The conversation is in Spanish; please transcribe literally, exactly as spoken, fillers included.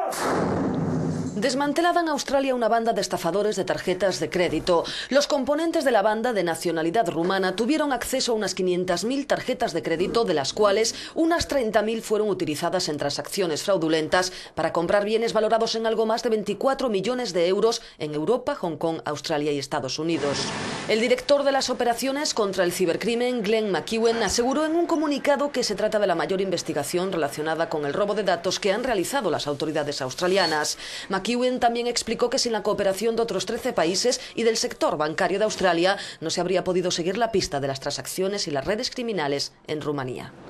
Desmantelada en Australia una banda de estafadores de tarjetas de crédito. Los componentes de la banda, de nacionalidad rumana, tuvieron acceso a unas quinientas mil tarjetas de crédito, de las cuales unas treinta mil fueron utilizadas en transacciones fraudulentas para comprar bienes valorados en algo más de veinticuatro millones de euros en Europa, Hong Kong, Australia y Estados Unidos. El director de las operaciones contra el cibercrimen, Glenn McEwen, aseguró en un comunicado que se trata de la mayor investigación relacionada con el robo de datos que han realizado las autoridades australianas. McEwen también explicó que sin la cooperación de otros trece países y del sector bancario de Australia no se habría podido seguir la pista de las transacciones y las redes criminales en Rumanía.